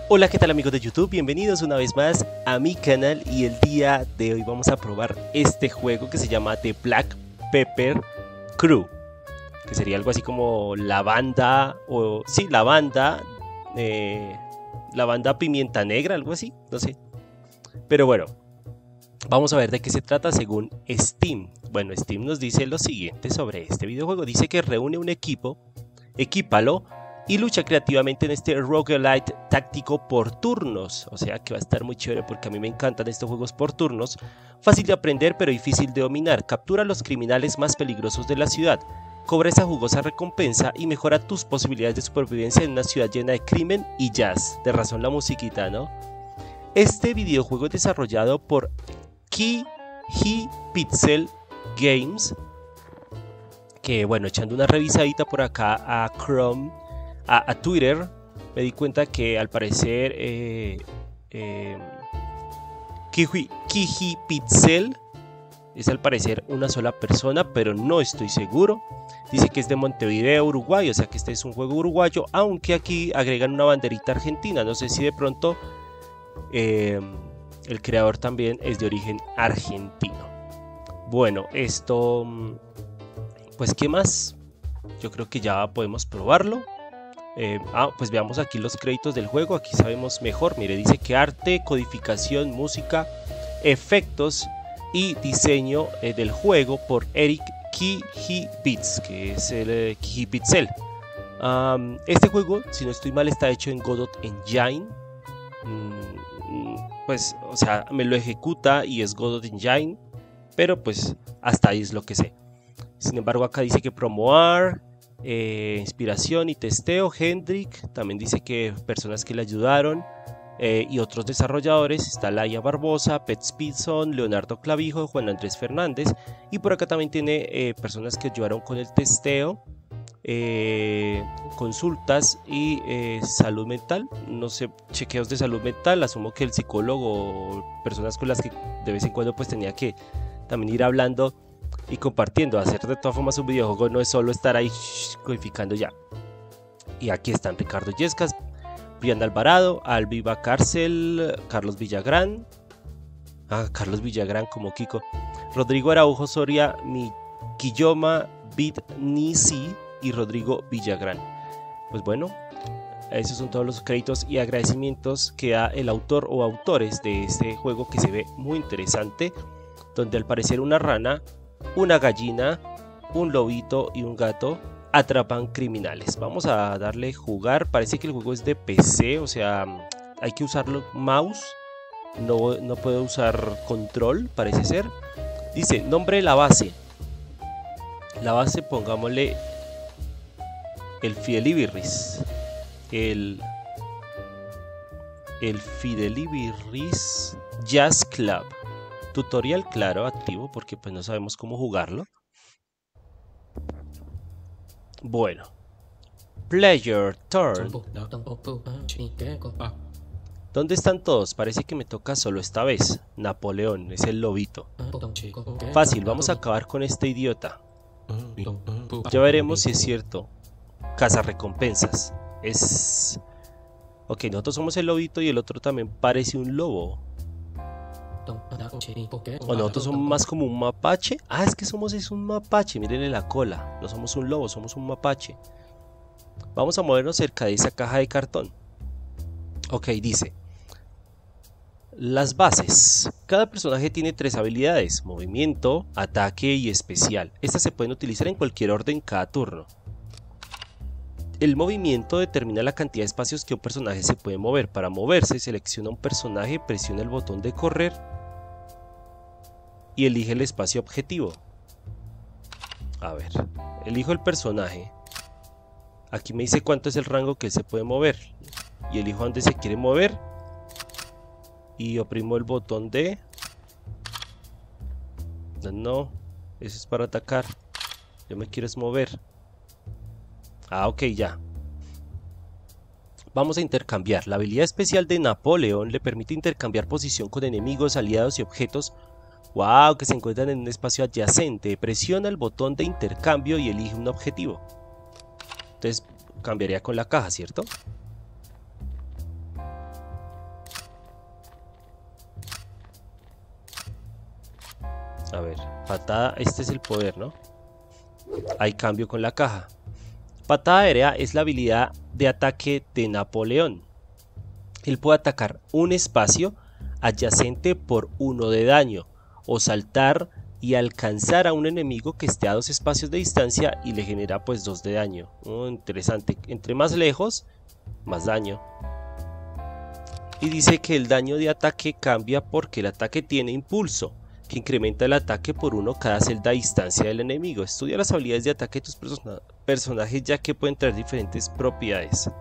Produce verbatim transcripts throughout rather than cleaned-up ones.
Hola, ¿qué tal amigos de YouTube? Bienvenidos una vez más a mi canal y el día de hoy vamos a probar este juego que se llama The Black Pepper Crew, que sería algo así como la banda, o sí, la banda, eh, la banda pimienta negra, algo así, no sé. Pero bueno, vamos a ver de qué se trata según Steam. Bueno, Steam nos dice lo siguiente sobre este videojuego. Dice que reúne un equipo, equípalo, y lucha creativamente en este roguelite táctico por turnos. O sea que va a estar muy chévere porque a mí me encantan estos juegos por turnos. Fácil de aprender pero difícil de dominar. Captura a los criminales más peligrosos de la ciudad. Cobra esa jugosa recompensa y mejora tus posibilidades de supervivencia en una ciudad llena de crimen y jazz. De razón la musiquita, ¿no? Este videojuego es desarrollado por KeyHiPixel Games. Que bueno, echando una revisadita por acá a Chrome, A, a Twitter, me di cuenta que al parecer eh, eh, KeyHiPixel es al parecer una sola persona, pero no estoy seguro. Dice que es de Montevideo, Uruguay, o sea que este es un juego uruguayo, aunque aquí agregan una banderita argentina. No sé si de pronto eh, el creador también es de origen argentino. Bueno, esto, pues ¿qué más? Yo creo que ya podemos probarlo. Eh, ah, pues veamos aquí los créditos del juego. Aquí sabemos mejor. Mire, dice que arte, codificación, música, efectos y diseño eh, del juego por Eric KeyHiPixel, que es el eh, KeyHiPixel. Um, este juego, si no estoy mal, está hecho en Godot Engine. Mm, pues, o sea, me lo ejecuta y es Godot Engine, pero pues hasta ahí es lo que sé. Sin embargo, acá dice que promoar. Eh, inspiración y testeo, Hendrik. También dice que personas que le ayudaron eh, y otros desarrolladores. Está Laia Barbosa, Pet Speedson, Leonardo Clavijo, Juan Andrés Fernández. Y por acá también tiene eh, personas que ayudaron con el testeo, eh, consultas y eh, salud mental. No sé, chequeos de salud mental. Asumo que el psicólogo o personas con las que de vez en cuando pues tenía que también ir hablando y compartiendo. Hacer de todas formas un videojuego no es solo estar ahí codificando ya. Y aquí están Ricardo Yescas, Brian Alvarado, Alviva Cárcel, Carlos Villagrán, ah, Carlos Villagrán como Kiko, Rodrigo Araujo Soria, Mikiyoma Bitnisi y Rodrigo Villagrán. Pues bueno, esos son todos los créditos y agradecimientos que da el autor o autores de este juego, que se ve muy interesante, donde al parecer una rana, una gallina, un lobito y un gato atrapan criminales. Vamos a darle jugar. Parece que el juego es de P C, o sea, hay que usarlo mouse. No, no puedo usar control, parece ser. Dice, nombre de la base. La base, pongámosle el Fidelibirris. El, el Fidelibirris Jazz Club. Tutorial, claro, activo, porque pues no sabemos cómo jugarlo. Bueno, Player Turn. ¿Dónde están todos? Parece que me toca solo esta vez. Napoleón, es el lobito. Fácil, vamos a acabar con este idiota. Ya veremos si es cierto. Cazarrecompensas. Es... Ok, nosotros somos el lobito y el otro también parece un lobo. O nosotros somos más como un mapache. Ah, es que somos es un mapache. Mírenle la cola. No somos un lobo, somos un mapache. Vamos a movernos cerca de esa caja de cartón. Ok, dice: las bases. Cada personaje tiene tres habilidades: movimiento, ataque y especial. Estas se pueden utilizar en cualquier orden cada turno. El movimiento determina la cantidad de espacios que un personaje se puede mover. Para moverse, selecciona un personaje, presiona el botón de correr y elige el espacio objetivo. A ver, elijo el personaje. Aquí me dice cuánto es el rango que él se puede mover. Y elijo dónde se quiere mover. Y oprimo el botón de... No, no, eso es para atacar. Yo me quiero es mover. Ah, ok, ya. Vamos a intercambiar. La habilidad especial de Napoleón le permite intercambiar posición con enemigos, aliados y objetos. Wow, que se encuentran en un espacio adyacente. Presiona el botón de intercambio y elige un objetivo. Entonces cambiaría con la caja, ¿cierto? A ver, patada, este es el poder, ¿no? Hay cambio con la caja. Patada aérea es la habilidad de ataque de Napoleón. Él puede atacar un espacio adyacente por uno de daño, o saltar y alcanzar a un enemigo que esté a dos espacios de distancia y le genera pues dos de daño. Oh, interesante, entre más lejos, más daño. Y dice que el daño de ataque cambia porque el ataque tiene impulso, que incrementa el ataque por uno cada celda a distancia del enemigo. Estudia las habilidades de ataque de tus persona personajes ya que pueden tener diferentes propiedades.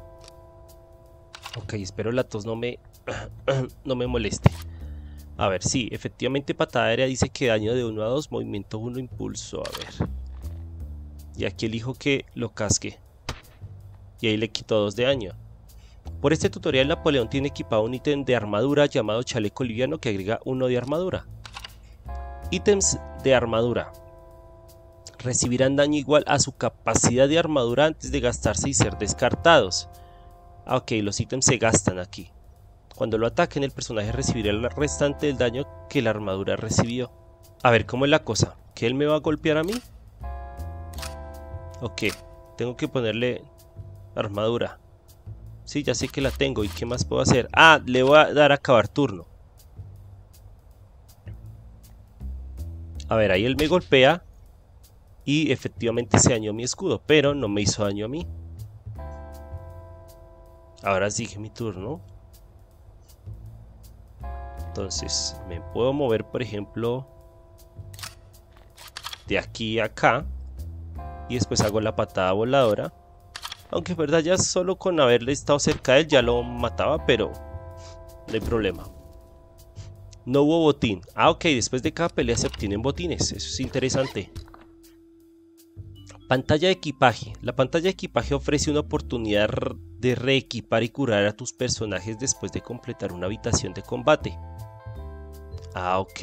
Ok, espero la tos no me, no me moleste. A ver, sí, efectivamente patada aérea dice que daño de uno a dos, movimiento uno, impulso. A ver. Y aquí elijo que lo casque. Y ahí le quito dos de daño. Por este tutorial Napoleón tiene equipado un ítem de armadura llamado chaleco liviano que agrega uno de armadura. Ítems de armadura. Recibirán daño igual a su capacidad de armadura antes de gastarse y ser descartados. Ah, ok, los ítems se gastan aquí. Cuando lo ataquen, el personaje recibirá el restante del daño que la armadura recibió. A ver, ¿cómo es la cosa? ¿Que él me va a golpear a mí? Ok, tengo que ponerle armadura. Sí, ya sé que la tengo. ¿Y qué más puedo hacer? Ah, le voy a dar a acabar turno. A ver, ahí él me golpea. Y efectivamente se dañó mi escudo, pero no me hizo daño a mí. Ahora sigue mi turno. Entonces me puedo mover, por ejemplo, de aquí a acá. Y después hago la patada voladora. Aunque es verdad, ya solo con haberle estado cerca de él ya lo mataba, pero no hay problema. No hubo botín. Ah, ok, después de cada pelea se obtienen botines. Eso es interesante. Pantalla de equipaje. La pantalla de equipaje ofrece una oportunidad de reequipar y curar a tus personajes después de completar una habitación de combate. Ah, ok.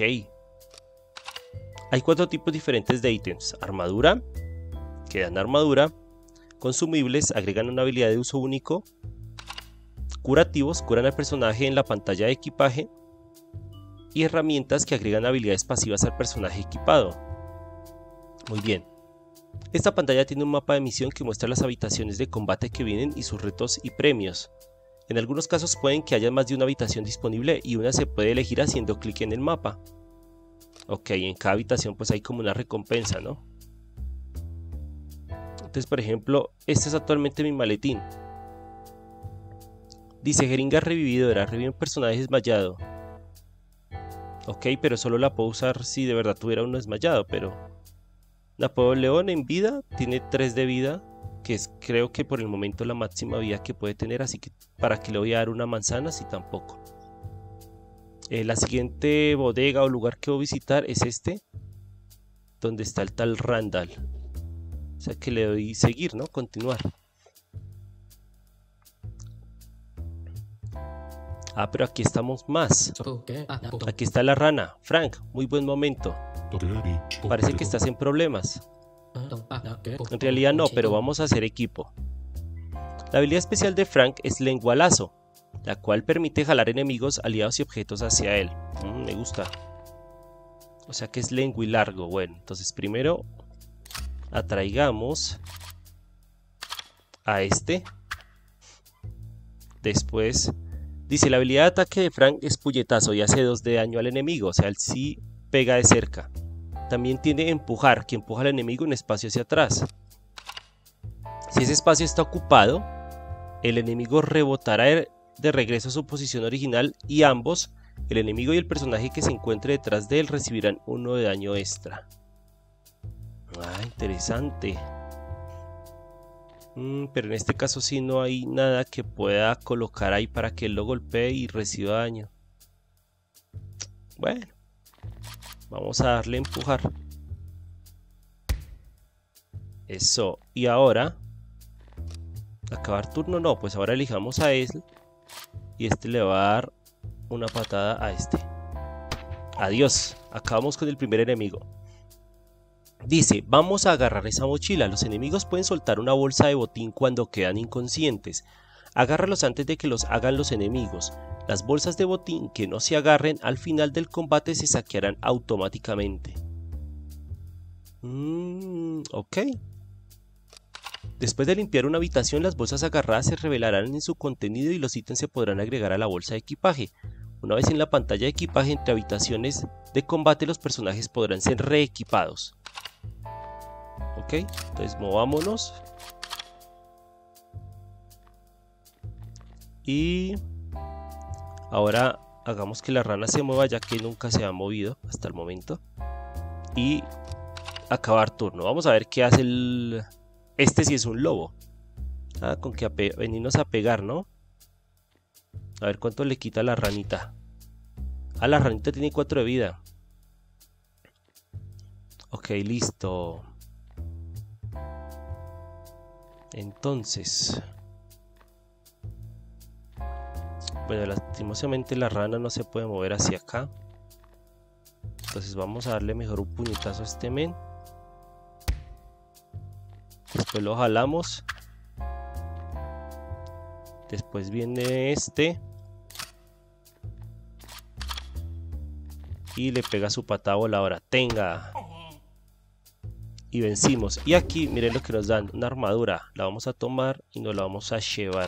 Hay cuatro tipos diferentes de ítems. Armadura, que dan armadura. Consumibles, agregan una habilidad de uso único. Curativos, curan al personaje en la pantalla de equipaje. Y herramientas que agregan habilidades pasivas al personaje equipado. Muy bien. Esta pantalla tiene un mapa de misión que muestra las habitaciones de combate que vienen y sus retos y premios. En algunos casos pueden que haya más de una habitación disponible y una se puede elegir haciendo clic en el mapa. Ok, en cada habitación pues hay como una recompensa, ¿no? Entonces, por ejemplo, este es actualmente mi maletín. Dice jeringa revividora, revive un personaje desmayado. Ok, pero solo la puedo usar si de verdad tuviera uno desmayado, pero... Napoleón en vida, tiene tres de vida, que es creo que por el momento la máxima vida que puede tener, así que para que le voy a dar una manzana si tampoco. Eh, la siguiente bodega o lugar que voy a visitar es este, donde está el tal Randall. O sea que le doy seguir, ¿no? Continuar. Ah, pero aquí estamos más. Aquí está la rana. Frank, muy buen momento. Parece que estás en problemas. En realidad no, pero vamos a hacer equipo. La habilidad especial de Frank es lengualazo, la cual permite jalar enemigos, aliados y objetos hacia él. Mm, me gusta. O sea que es lengua y largo. Bueno, entonces primero atraigamos a este. Después dice la habilidad de ataque de Frank es puñetazo y hace dos de daño al enemigo. O sea, él sí pega de cerca. También tiene empujar, que empuja al enemigo un espacio hacia atrás. Si ese espacio está ocupado, el enemigo rebotará de regreso a su posición original y ambos, el enemigo y el personaje que se encuentre detrás de él, recibirán uno de daño extra. Ah, interesante. Mm, pero en este caso sí no hay nada que pueda colocar ahí para que él lo golpee y reciba daño. Bueno. Vamos a darle a empujar. Eso. Y ahora... ¿acabar turno? No, pues ahora elijamos a él. Y este le va a dar una patada a este. Adiós. Acabamos con el primer enemigo. Dice, vamos a agarrar esa mochila. Los enemigos pueden soltar una bolsa de botín cuando quedan inconscientes. Agárralos antes de que los hagan los enemigos. Las bolsas de botín que no se agarren al final del combate se saquearán automáticamente. Mm, ok. Después de limpiar una habitación, las bolsas agarradas se revelarán en su contenido y los ítems se podrán agregar a la bolsa de equipaje. Una vez en la pantalla de equipaje, entre habitaciones de combate, los personajes podrán ser reequipados. Ok, entonces movámonos. Y ahora hagamos que la rana se mueva, ya que nunca se ha movido hasta el momento. Y acabar turno. Vamos a ver qué hace el... Este sí es un lobo. Ah, con que venirnos a pegar, ¿no? A ver cuánto le quita a la ranita. Ah, la ranita tiene cuatro de vida. Ok, listo. Entonces... Bueno, lastimosamente la rana no se puede mover hacia acá. Entonces vamos a darle mejor un puñetazo a este men. Después lo jalamos. Después viene este. Y le pega su patada voladora. ¡Tenga! Y vencimos. Y aquí miren lo que nos dan. Una armadura. La vamos a tomar y nos la vamos a llevar.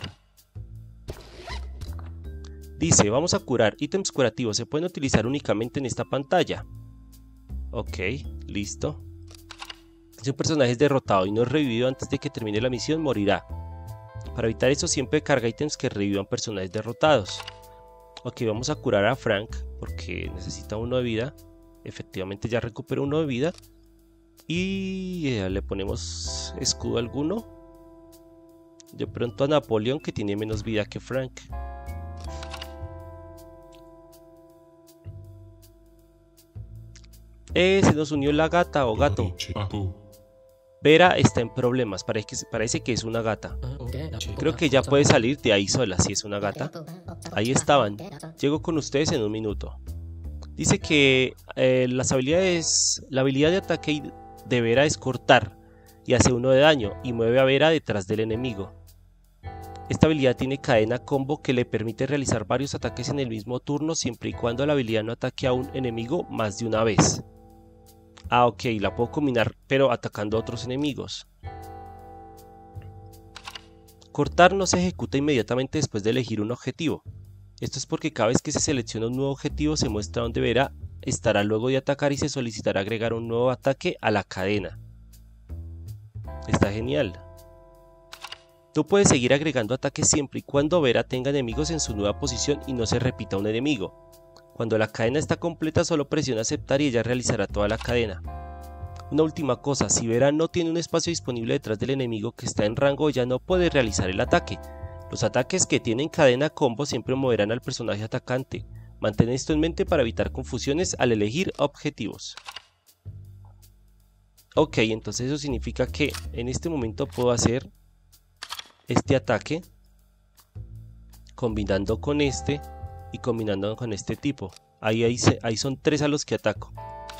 Dice, vamos a curar. Ítems curativos se pueden utilizar únicamente en esta pantalla. Ok, listo. Si un personaje es derrotado y no es revivido antes de que termine la misión, morirá. Para evitar eso, siempre carga ítems que revivan personajes derrotados. Ok, vamos a curar a Frank porque necesita uno de vida. Efectivamente ya recuperó uno de vida. Y eh, le ponemos escudo alguno. De pronto a Napoleón, que tiene menos vida que Frank. Eh, se nos unió la gata o gato. Vera está en problemas, parece que, parece que es una gata. Creo que ya puede salir de ahí sola si es una gata. Ahí estaban. Llego con ustedes en un minuto. Dice que eh, las habilidades, la habilidad de ataque de Vera es cortar y hace uno de daño y mueve a Vera detrás del enemigo. Esta habilidad tiene cadena combo que le permite realizar varios ataques en el mismo turno siempre y cuando la habilidad no ataque a un enemigo más de una vez. Ah, ok, la puedo combinar pero atacando a otros enemigos. Cortar no se ejecuta inmediatamente después de elegir un objetivo. Esto es porque cada vez que se selecciona un nuevo objetivo se muestra dónde Vera estará luego de atacar y se solicitará agregar un nuevo ataque a la cadena. Está genial. Tú puedes seguir agregando ataques siempre y cuando Vera tenga enemigos en su nueva posición y no se repita un enemigo. Cuando la cadena está completa, solo presiona aceptar y ella realizará toda la cadena. Una última cosa, si Vera no tiene un espacio disponible detrás del enemigo que está en rango, ella no puede realizar el ataque. Los ataques que tienen cadena combo siempre moverán al personaje atacante. Mantén esto en mente para evitar confusiones al elegir objetivos. Ok, entonces eso significa que en este momento puedo hacer este ataque combinando con este y combinando con este tipo. Ahí, ahí, ahí son tres a los que ataco.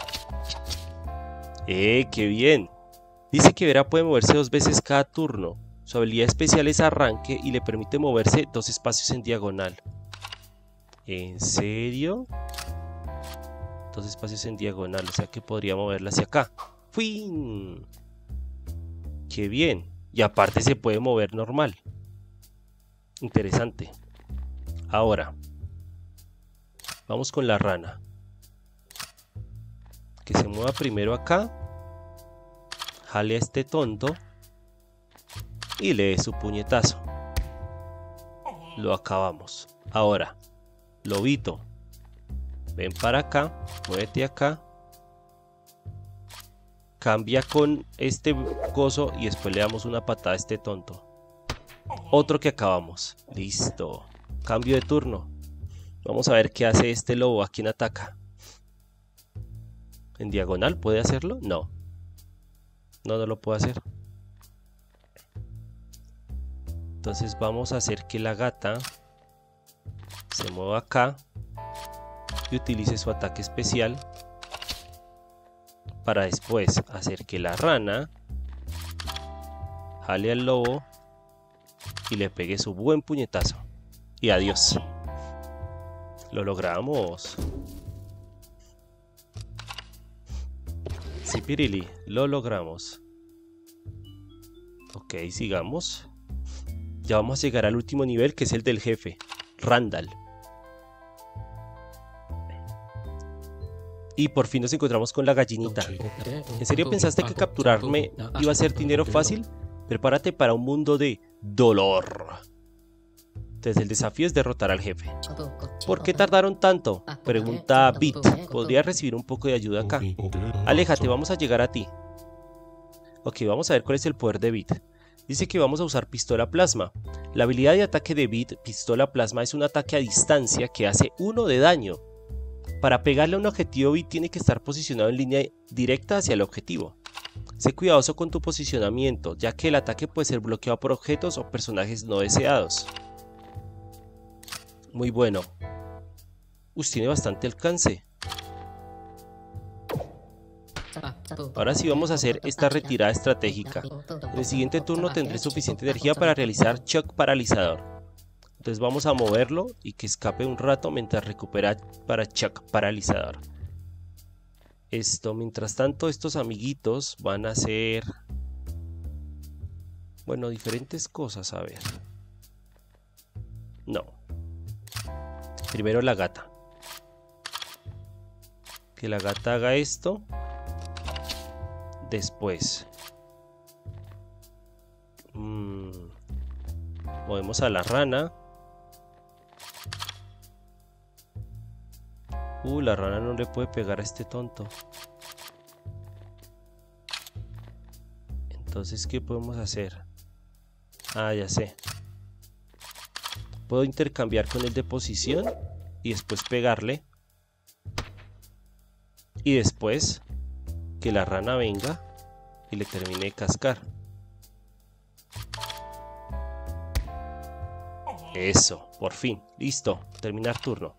¡Eh, qué bien! Dice que Vera puede moverse dos veces cada turno. Su habilidad especial es arranque y le permite moverse dos espacios en diagonal. ¿En serio? Dos espacios en diagonal, o sea que podría moverla hacia acá. ¡Fuin! ¡Qué bien! Y aparte se puede mover normal. Interesante. Ahora vamos con la rana. Que se mueva primero acá. Jale a este tonto. Y le dé su puñetazo. Lo acabamos. Ahora, lobito. Ven para acá. Muévete acá. Cambia con este coso y después le damos una patada a este tonto. Otro que acabamos. Listo. Cambio de turno. Vamos a ver qué hace este lobo. ¿A quién ataca? ¿En diagonal puede hacerlo? No. No, no lo puede hacer. Entonces vamos a hacer que la gata se mueva acá y utilice su ataque especial para después hacer que la rana jale al lobo y le pegue su buen puñetazo. Y adiós. Lo logramos. Sí, Pirili, lo logramos. Ok, sigamos. Ya vamos a llegar al último nivel, que es el del jefe, Randall. Y por fin nos encontramos con la gallinita. ¿En serio pensaste que capturarme iba a ser dinero fácil? Prepárate para un mundo de dolor. Entonces el desafío es derrotar al jefe. ¿Por qué tardaron tanto? Pregunta Bit. ¿Podría recibir un poco de ayuda acá? Aléjate, vamos a llegar a ti. Ok, vamos a ver cuál es el poder de Bit. Dice que vamos a usar pistola plasma. La habilidad de ataque de Bit, pistola plasma, es un ataque a distancia que hace uno de daño. Para pegarle a un objetivo, Bit tiene que estar posicionado en línea directa hacia el objetivo. Sé cuidadoso con tu posicionamiento, ya que el ataque puede ser bloqueado por objetos o personajes no deseados. Muy bueno. Uy, tiene bastante alcance. Ahora sí vamos a hacer esta retirada estratégica. En el siguiente turno tendré suficiente energía para realizar shock paralizador. Entonces vamos a moverlo y que escape un rato mientras recupera para shock paralizador. Esto, mientras tanto, estos amiguitos van a hacer... bueno, diferentes cosas, a ver. No. Primero la gata. Que la gata haga esto. Después. Mmm, movemos a la rana. Uh, la rana no le puede pegar a este tonto. Entonces, ¿qué podemos hacer? Ah, ya sé. Puedo intercambiar con el de posición y después pegarle. Y después que la rana venga y le termine de cascar. Eso, por fin. Listo, terminar turno.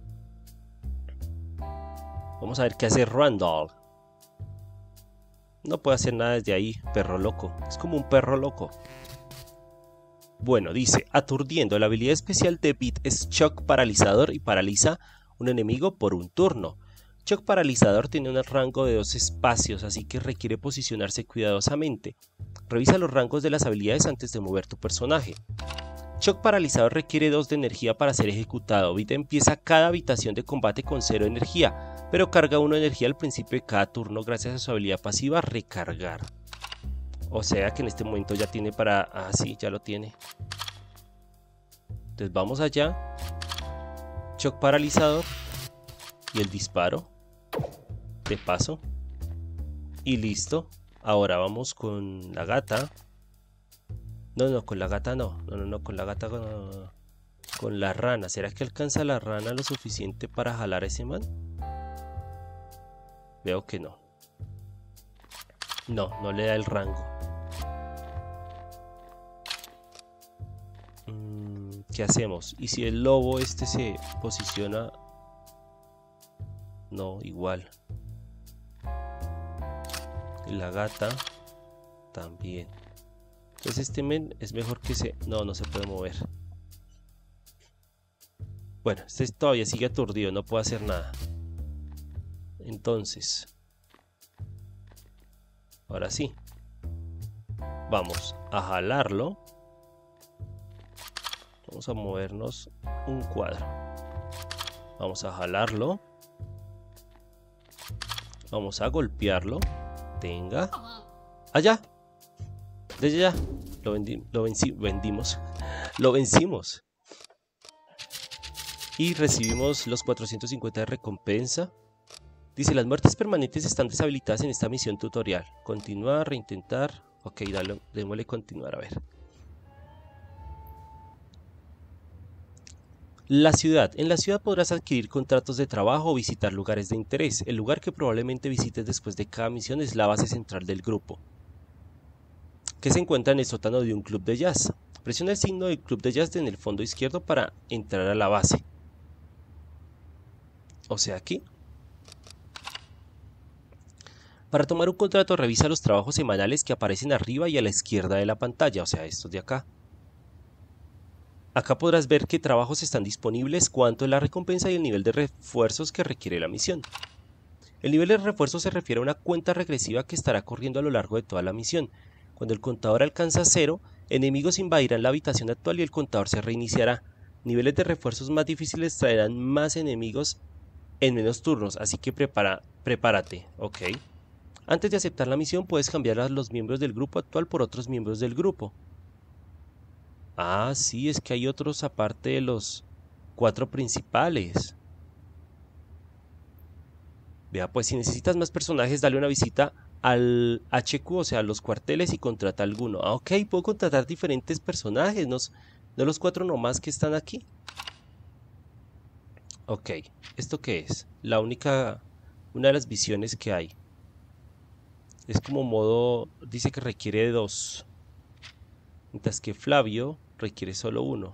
Vamos a ver qué hace Randall. No puede hacer nada desde ahí, perro loco. Es como un perro loco. Bueno, dice, aturdiendo. La habilidad especial de Bit es Shock Paralizador y paraliza un enemigo por un turno. Shock Paralizador tiene un rango de dos espacios, así que requiere posicionarse cuidadosamente. Revisa los rangos de las habilidades antes de mover tu personaje. Shock Paralizador requiere dos de energía para ser ejecutado. Bit empieza cada habitación de combate con cero energía, pero carga uno de energía al principio de cada turno gracias a su habilidad pasiva Recargar. O sea que en este momento ya tiene para... ah, sí, ya lo tiene. Entonces vamos allá. Shock Paralizador. Y el disparo. De paso. Y listo. Ahora vamos con la gata. No, no, con la gata no. No, no, no, con la gata no, no, no. Con la rana. ¿Será que alcanza la rana lo suficiente para jalar a ese man? Veo que no. No, no le da el rango. Mm, ¿qué hacemos? ¿Y si el lobo este se posiciona? No, igual. Y la gata también. Entonces este men es mejor que se... no, no se puede mover. Bueno, este todavía sigue aturdido, no puede hacer nada. Entonces, ahora sí, vamos a jalarlo. Vamos a movernos un cuadro. Vamos a jalarlo. Vamos a golpearlo. Tenga. Allá. Desde ya. Lo, vendi lo venci vendimos. Lo vencimos. Y recibimos los cuatrocientos cincuenta de recompensa. Dice, las muertes permanentes están deshabilitadas en esta misión tutorial. Continuar, reintentar. Ok, dale, démosle continuar, a ver. La ciudad. En la ciudad podrás adquirir contratos de trabajo o visitar lugares de interés. El lugar que probablemente visites después de cada misión es la base central del grupo, que se encuentra en el sótano de un club de jazz. Presiona el signo del club de jazz en el fondo izquierdo para entrar a la base. O sea, aquí. Para tomar un contrato, revisa los trabajos semanales que aparecen arriba y a la izquierda de la pantalla, o sea, estos de acá. Acá podrás ver qué trabajos están disponibles, cuánto es la recompensa y el nivel de refuerzos que requiere la misión. El nivel de refuerzo se refiere a una cuenta regresiva que estará corriendo a lo largo de toda la misión. Cuando el contador alcanza cero, enemigos invadirán la habitación actual y el contador se reiniciará. Niveles de refuerzos más difíciles traerán más enemigos en menos turnos, así que prepara, prepárate, ok. Antes de aceptar la misión puedes cambiar a los miembros del grupo actual por otros miembros del grupo. Ah, sí, es que hay otros aparte de los cuatro principales. Vea, pues si necesitas más personajes, dale una visita al H Q, o sea, a los cuarteles y contrata alguno. Ah, ok, puedo contratar diferentes personajes, no, no los cuatro nomás que están aquí. Ok, ¿esto qué es? La única, una de las visiones que hay. Es como modo, dice que requiere dos. Mientras que Flavio requiere solo uno.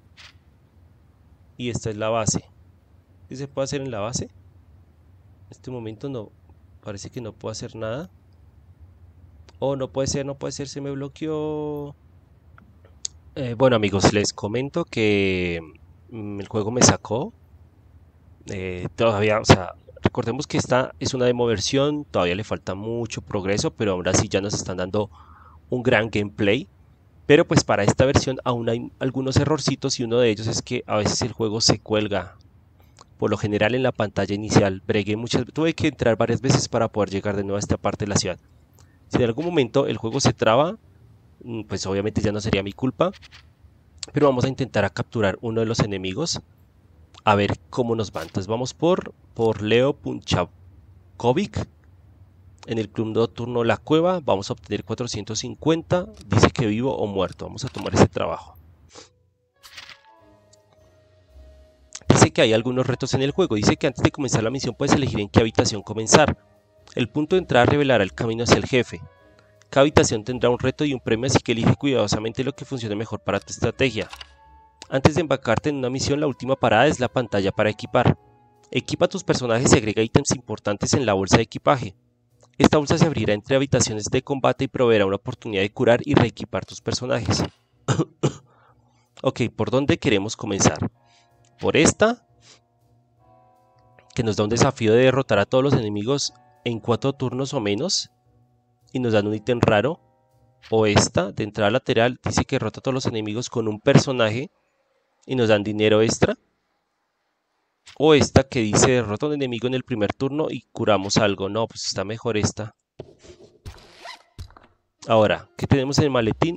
Y esta es la base. ¿Qué se puede hacer en la base? En este momento no, parece que no puedo hacer nada. Oh, no puede ser, no puede ser, se me bloqueó. Eh, bueno amigos, les comento que mm, el juego me sacó. Eh, todavía, o sea, recordemos que esta es una demo versión, todavía le falta mucho progreso, pero ahora sí ya nos están dando un gran gameplay. Pero pues para esta versión aún hay algunos errorcitos y uno de ellos es que a veces el juego se cuelga. Por lo general en la pantalla inicial bregué muchas, tuve que entrar varias veces para poder llegar de nuevo a esta parte de la ciudad. Si en algún momento el juego se traba, pues obviamente ya no sería mi culpa. Pero vamos a intentar a capturar uno de los enemigos. A ver cómo nos va. Entonces vamos por, por Leo Punchakovic. En el club nocturno La Cueva. Vamos a obtener cuatrocientos cincuenta. Dice que vivo o muerto. Vamos a tomar ese trabajo. Dice que hay algunos retos en el juego. Dice que antes de comenzar la misión puedes elegir en qué habitación comenzar. El punto de entrada revelará el camino hacia el jefe. Cada habitación tendrá un reto y un premio, así que elige cuidadosamente lo que funcione mejor para tu estrategia. Antes de embarcarte en una misión, la última parada es la pantalla para equipar. Equipa tus personajes y agrega ítems importantes en la bolsa de equipaje. Esta bolsa se abrirá entre habitaciones de combate y proveerá una oportunidad de curar y reequipar tus personajes. Ok, ¿por dónde queremos comenzar? Por esta, que nos da un desafío de derrotar a todos los enemigos en cuatro turnos o menos, y nos dan un ítem raro. O esta, de entrada lateral, dice que derrota a todos los enemigos con un personaje y nos dan dinero extra. O esta que dice derrota a un enemigo en el primer turno y curamos algo. No, pues está mejor esta. Ahora, ¿qué tenemos en el maletín?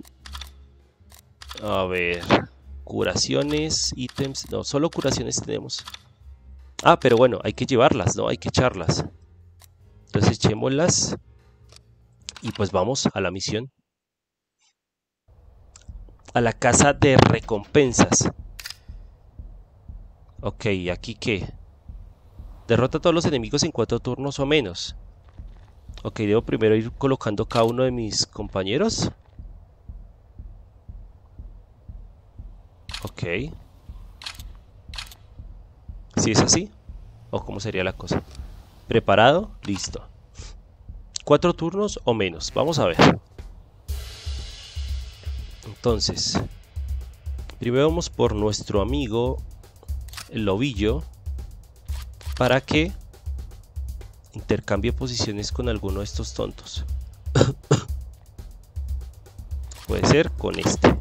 A ver, curaciones, ítems. No, solo curaciones tenemos. Ah, pero bueno, hay que llevarlas, ¿no? Hay que echarlas. Entonces echémoslas. Y pues vamos a la misión. A la casa de recompensas. Ok, ¿aquí qué? Derrota a todos los enemigos en cuatro turnos o menos. Ok, debo primero ir colocando cada uno de mis compañeros. Ok. ¿Sí es así? ¿O cómo sería la cosa? ¿Preparado? Listo. Cuatro turnos o menos. Vamos a ver. Entonces, primero vamos por nuestro amigo el lobillo para que intercambie posiciones con alguno de estos tontos. Puede ser con este.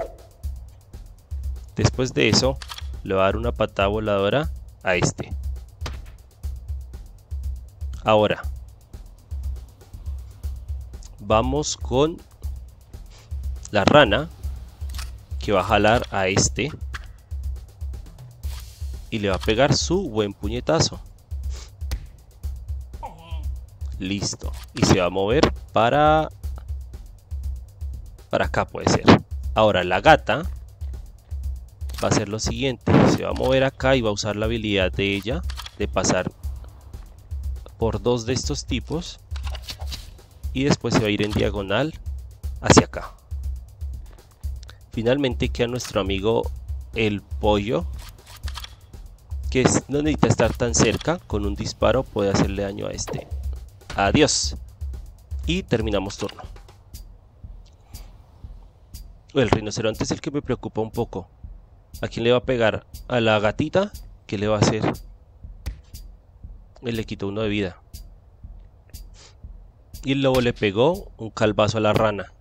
Después de eso, le voy a dar una patada voladora a este. Ahora, vamos con la rana, que va a jalar a este y le va a pegar su buen puñetazo. Listo. Y se va a mover para para acá, puede ser. Ahora la gata va a hacer lo siguiente. Se va a mover acá y va a usar la habilidad de ella de pasar por dos de estos tipos y después se va a ir en diagonal hacia acá. Finalmente queda nuestro amigo el pollo, que no necesita estar tan cerca. Con un disparo puede hacerle daño a este. Adiós. Y terminamos turno. El rinoceronte es el que me preocupa un poco. ¿A quién le va a pegar? ¿A la gatita? ¿Qué le va a hacer? Él le quitó uno de vida. Y el lobo le pegó un calvazo a la rana.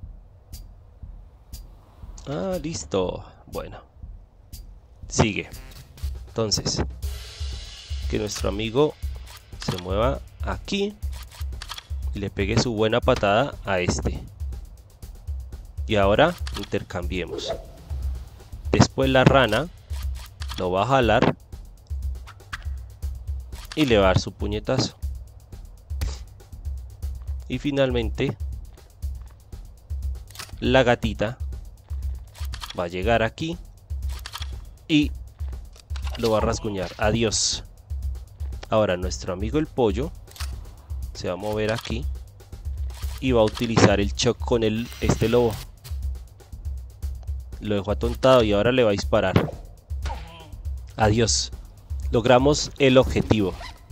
Ah, listo. Bueno. Sigue. Entonces, que nuestro amigo se mueva aquí y le pegue su buena patada a este. Y ahora intercambiemos. Después la rana lo va a jalar y le va a dar su puñetazo. Y finalmente la gatita va a llegar aquí y lo va a rasguñar. Adiós. Ahora nuestro amigo el pollo se va a mover aquí y va a utilizar el shock con el, este lobo. Lo dejó atontado y ahora le va a disparar. Adiós. Logramos el objetivo.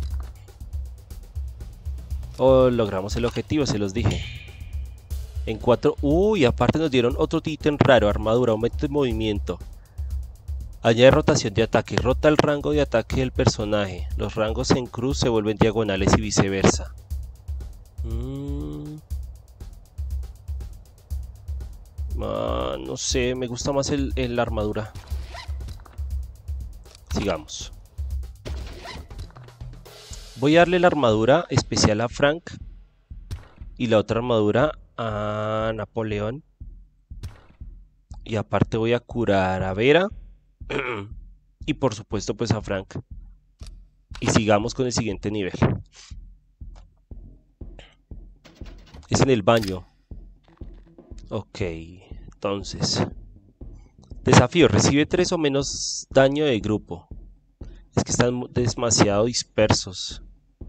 Oh, logramos el objetivo, se los dije. En cuatro... Uy, aparte nos dieron otro ítem raro. Armadura, aumento de movimiento. Añade rotación de ataque. Rota el rango de ataque del personaje. Los rangos en cruz se vuelven diagonales y viceversa. Mm. Ah, no sé, me gusta más el, el la armadura. Sigamos. Voy a darle la armadura especial a Frank y la otra armadura a Napoleón. Y aparte voy a curar a Vera y por supuesto pues a Frank. Y sigamos con el siguiente nivel. Es en el baño. Ok, entonces desafío, recibe tres o menos daño de grupo. Es que están demasiado dispersos.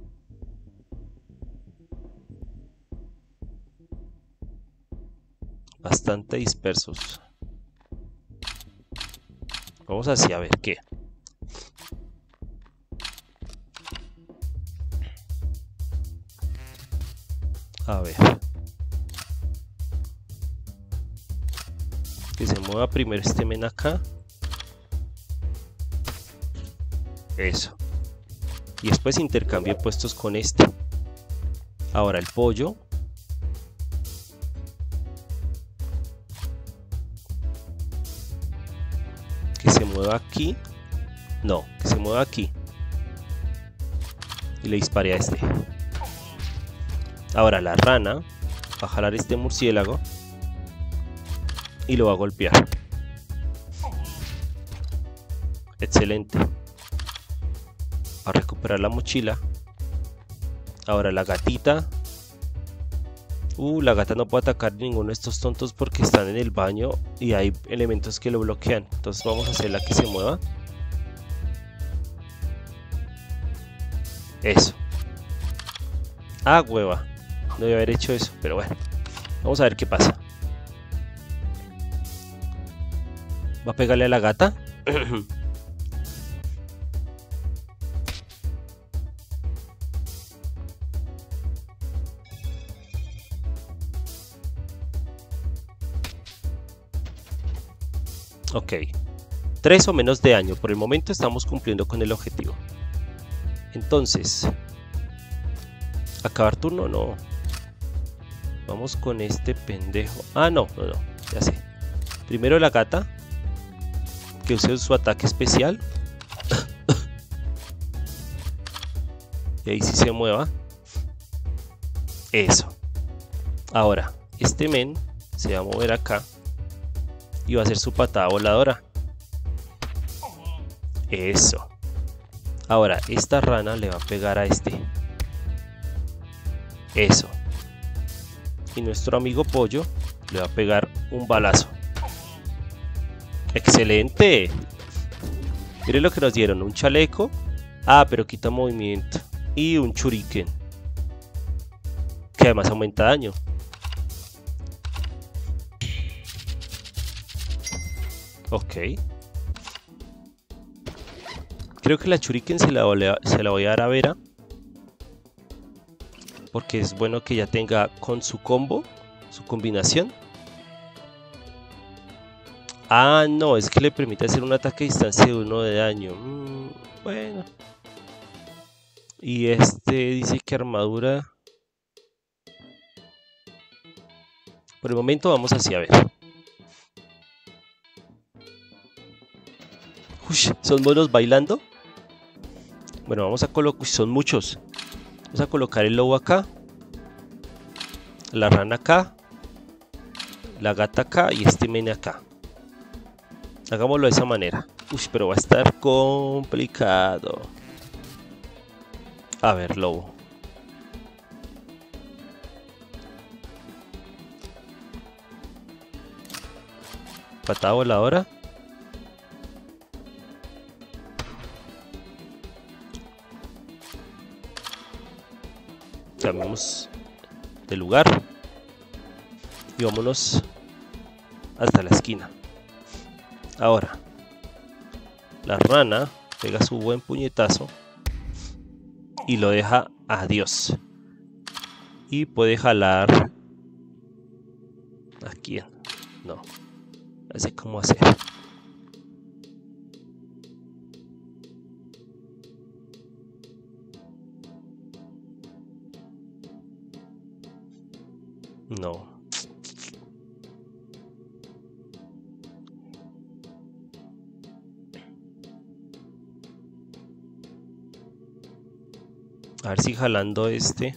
Bastante dispersos. Vamos así a ver qué. A ver. Que se mueva primero este men acá. Eso. Y después intercambio puestos con este. Ahora el pollo. Que se mueva aquí. No, que se mueva aquí. Y le disparé a este. Ahora la rana va a jalar este murciélago y lo va a golpear. Excelente. A recuperar la mochila. Ahora la gatita. Uh, la gata no puede atacar ninguno de estos tontos porque están en el baño y hay elementos que lo bloquean. Entonces vamos a hacerla que se mueva. Eso. Ah, hueva. No debe haber hecho eso, pero bueno. Vamos a ver qué pasa. ¿Va a pegarle a la gata? Ok. tres o menos de daño. Por el momento estamos cumpliendo con el objetivo. Entonces, ¿acabar turno? No. Vamos con este pendejo. Ah, no, no, no. Ya sé. Primero la gata. Que use su ataque especial. Y ahí sí se mueva. Eso. Ahora, este men se va a mover acá. Y va a hacer su patada voladora. Eso. Ahora, esta rana le va a pegar a este. Eso. Y nuestro amigo pollo le va a pegar un balazo. ¡Excelente! Miren lo que nos dieron. Un chaleco. Ah, pero quita movimiento. Y un shuriken. Que además aumenta daño. Ok. Creo que la shuriken se la, voy a, se la voy a dar a Vera. Porque es bueno que ya tenga con su combo, su combinación. Ah, no, es que le permite hacer un ataque a distancia de uno de daño. Mm, bueno. Y este dice que armadura... Por el momento vamos así, a ver. Uy, ¿son monos bailando? Bueno, vamos a colocar... Son muchos. Vamos a colocar el lobo acá. La rana acá. La gata acá y este mene acá. Hagámoslo de esa manera. Uy, pero va a estar complicado. A ver, lobo. Patada voladora. Cambiamos de lugar. Y vámonos hasta la esquina. Ahora, la rana pega su buen puñetazo y lo deja a Dios. Y puede jalar... ¿A quién? No. Así como hacer. No. A ver si jalando este.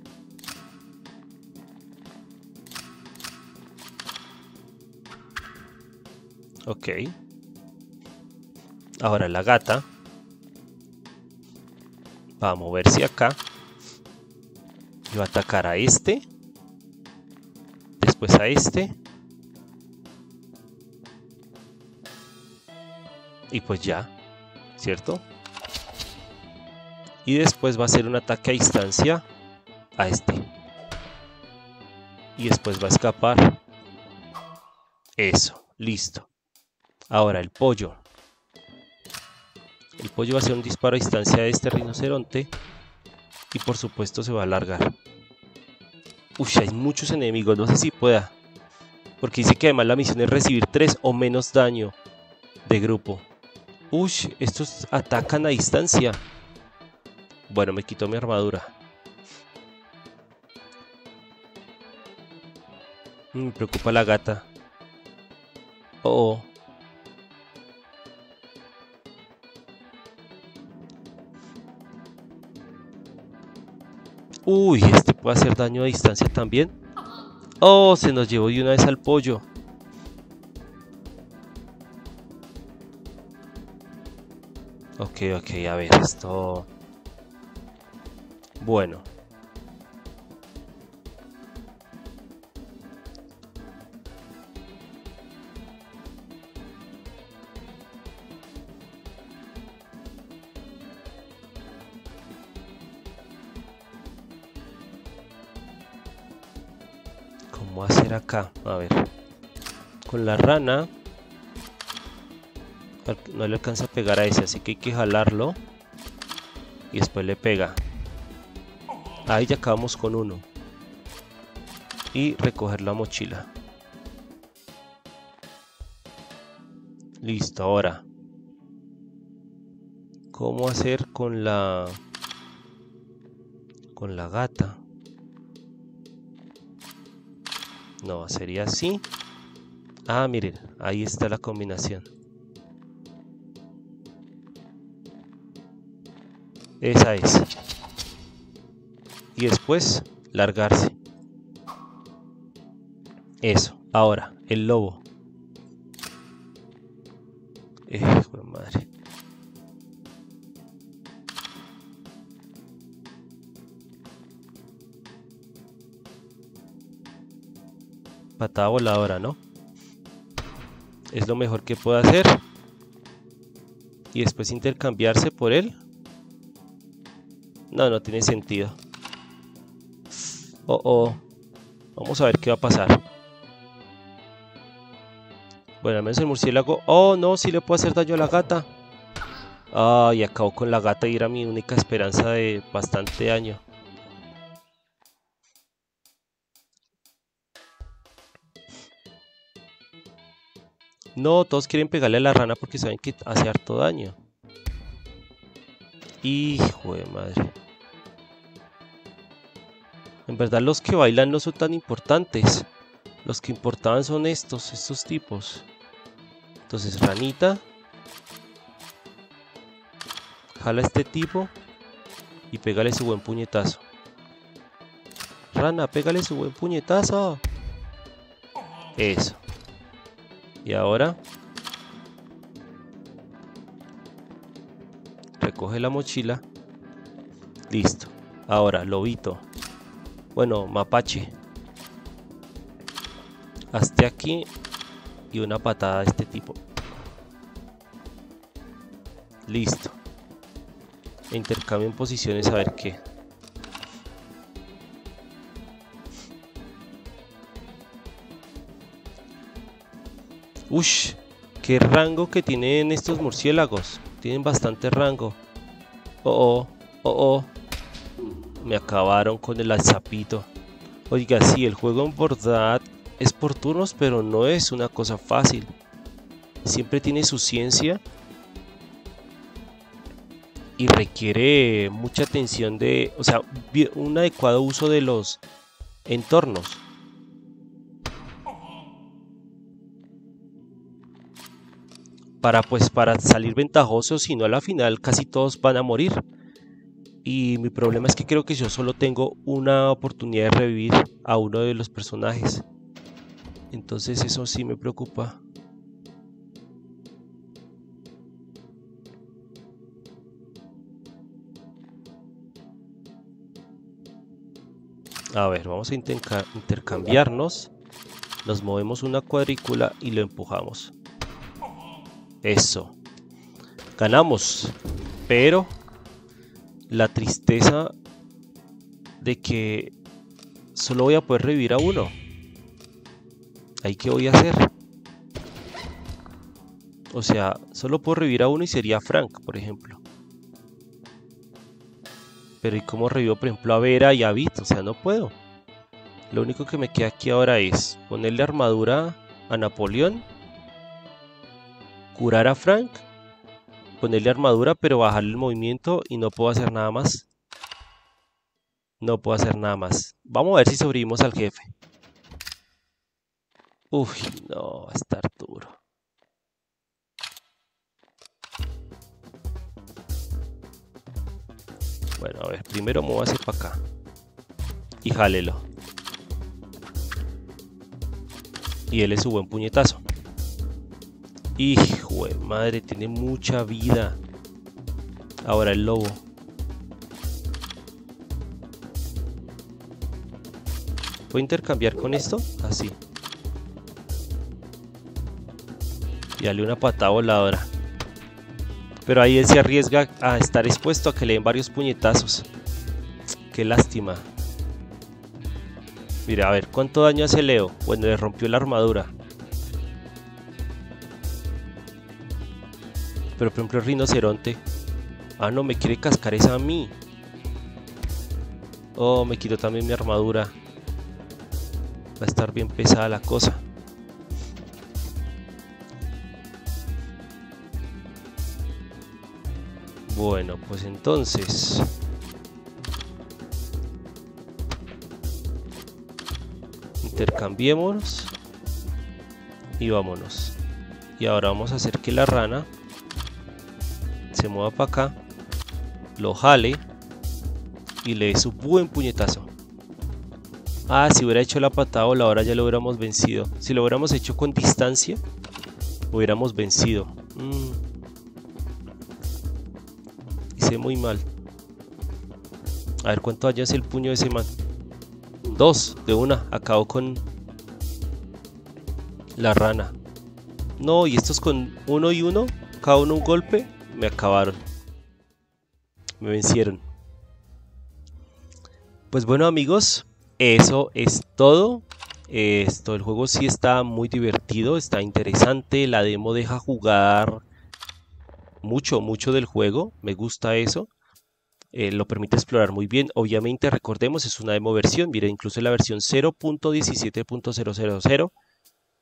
Ok. Ahora la gata va a moverse acá. Y va a atacar a este. Después a este. Y pues ya. ¿Cierto? Y después va a hacer un ataque a distancia a este. Y después va a escapar. Eso, listo. Ahora el pollo. El pollo va a hacer un disparo a distancia a este rinoceronte. Y por supuesto se va a alargar. Uy, hay muchos enemigos, no sé si pueda. Porque dice que además la misión es recibir tres o menos daño de grupo. Uy, estos atacan a distancia. Bueno, me quitó mi armadura. Me preocupa la gata. Oh, oh. Uy, este puede hacer daño a distancia también. Oh, se nos llevó de una vez al pollo. Ok, ok, a ver, esto... Bueno. ¿Cómo hacer acá? A ver. Con la rana no le alcanza a pegar a ese, así que hay que jalarlo. Y después le pega. Ahí ya acabamos con uno. Y recoger la mochila. Listo, ahora. ¿Cómo hacer con la... con la gata? No, sería así. Ah, miren, ahí está la combinación. Esa es. Y después, largarse. Eso. Ahora, el lobo. Eh, madre. Patada voladora, ¿no? Es lo mejor que puedo hacer. Y después intercambiarse por él. No, no tiene sentido. Oh, oh. Vamos a ver qué va a pasar. Bueno, al menos el murciélago... Oh, no, sí le puedo hacer daño a la gata. Ay, acabó con la gata y era mi única esperanza de bastante daño. No, todos quieren pegarle a la rana porque saben que hace harto daño. Hijo de madre. En verdad los que bailan no son tan importantes. Los que importaban son estos, estos tipos. Entonces, ranita. Jala a este tipo y pégale su buen puñetazo. Rana, pégale su buen puñetazo. Eso. Y ahora recoge la mochila. Listo. Ahora, lobito. Bueno, mapache. Hazte aquí y una patada a este tipo. Listo. Intercambien posiciones a ver qué. Ush, qué rango que tienen estos murciélagos. Tienen bastante rango. Oh, oh, oh, oh. Me acabaron con el alzapito. Oiga, sí, el juego en verdad es por turnos, pero no es una cosa fácil. Siempre tiene su ciencia. Y requiere mucha atención de, o sea, un adecuado uso de los entornos. Para pues para salir ventajosos, si no a la final casi todos van a morir. Y mi problema es que creo que yo solo tengo una oportunidad de revivir a uno de los personajes. Entonces eso sí me preocupa. A ver, vamos a intercambiarnos. Nos movemos una cuadrícula y lo empujamos. Eso. Ganamos. Pero la tristeza de que solo voy a poder revivir a uno. ¿Ahí qué voy a hacer? O sea, solo puedo revivir a uno y sería Frank, por ejemplo. Pero ¿y cómo revivo, por ejemplo, a Vera y a Vit? O sea, no puedo. Lo único que me queda aquí ahora es ponerle armadura a Napoleón, curar a Frank, ponerle armadura pero bajarle el movimiento y no puedo hacer nada más. No puedo hacer nada más. Vamos a ver si sobrevivimos al jefe. Uy, no, va a estar duro. Bueno, a ver, primero muévase para acá. Y jálelo. Y él es su buen puñetazo. Hijo de madre, tiene mucha vida. Ahora el lobo. ¿Puedo intercambiar con esto? Así. Y darle una patada voladora. Pero ahí él se arriesga a estar expuesto a que le den varios puñetazos. Qué lástima. Mira, a ver, ¿cuánto daño hace Leo? Bueno, le rompió la armadura. Pero por ejemplo el rinoceronte. Ah, no, me quiere cascar esa a mí. Oh, me quitó también mi armadura. Va a estar bien pesada la cosa. Bueno, pues entonces intercambiémonos y vámonos. Y ahora vamos a hacer que la rana se mueva para acá, lo jale y le dé su buen puñetazo. Ah, si hubiera hecho la patada voladora ya lo hubiéramos vencido. Si lo hubiéramos hecho con distancia, hubiéramos vencido. Mm. Hice muy mal. A ver cuánto daño hace el puño de ese man. Dos, de una. Acabó con la rana. No, y estos con uno y uno, cada uno un golpe, me acabaron. Me vencieron. Pues bueno, amigos, eso es todo. Esto, el juego sí está muy divertido, está interesante. La demo deja jugar mucho, mucho del juego. Me gusta eso. Eh, lo permite explorar muy bien. Obviamente, recordemos, es una demo versión. Miren, incluso la versión cero punto diecisiete punto cero cero cero.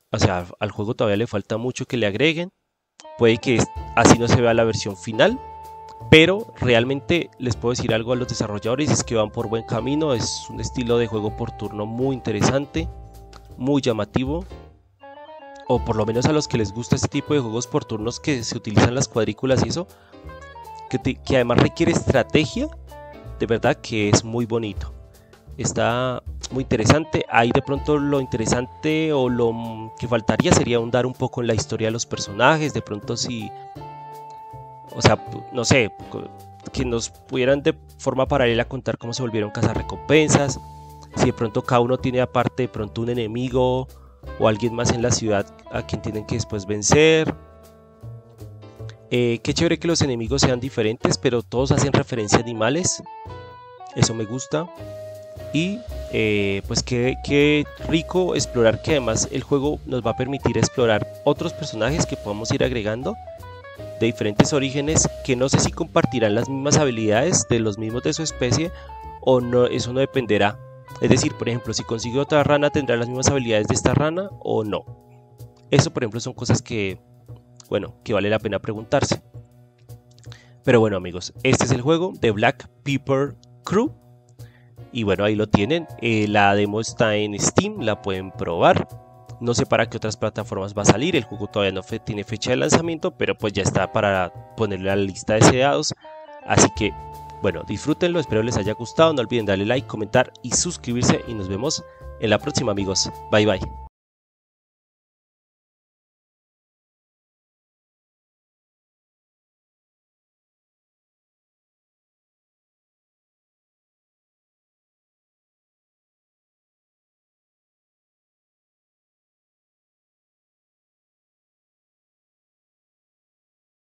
O sea, al juego todavía le falta mucho que le agreguen. Puede que así no se vea la versión final, pero realmente les puedo decir algo a los desarrolladores, es que van por buen camino. Es un estilo de juego por turno muy interesante, muy llamativo, o por lo menos a los que les gusta este tipo de juegos por turnos que se utilizan las cuadrículas y eso, que, te, que además requiere estrategia, de verdad que es muy bonito. Está muy interesante. Ahí de pronto lo interesante o lo que faltaría sería ahondar un poco en la historia de los personajes. De pronto si, o sea, no sé, que nos pudieran de forma paralela contar cómo se volvieron cazarrecompensas. Si de pronto cada uno tiene aparte de pronto un enemigo o alguien más en la ciudad a quien tienen que después vencer. Eh, qué chévere que los enemigos sean diferentes, pero todos hacen referencia a animales. Eso me gusta. Y eh, pues qué, qué rico explorar, que además el juego nos va a permitir explorar otros personajes que podamos ir agregando de diferentes orígenes, que no sé si compartirán las mismas habilidades de los mismos de su especie o no, eso no dependerá. Es decir, por ejemplo, si consigue otra rana, ¿tendrá las mismas habilidades de esta rana o no? Eso, por ejemplo, son cosas que, bueno, que vale la pena preguntarse. Pero bueno, amigos, este es el juego de Black Pepper Crew. Y bueno, ahí lo tienen. Eh, la demo está en Steam, la pueden probar. No sé para qué otras plataformas va a salir. El juego todavía no fe tiene fecha de lanzamiento, pero pues ya está para ponerle a la lista de deseados. Así que, bueno, disfrútenlo. Espero les haya gustado. No olviden darle like, comentar y suscribirse. Y nos vemos en la próxima, amigos. Bye, bye.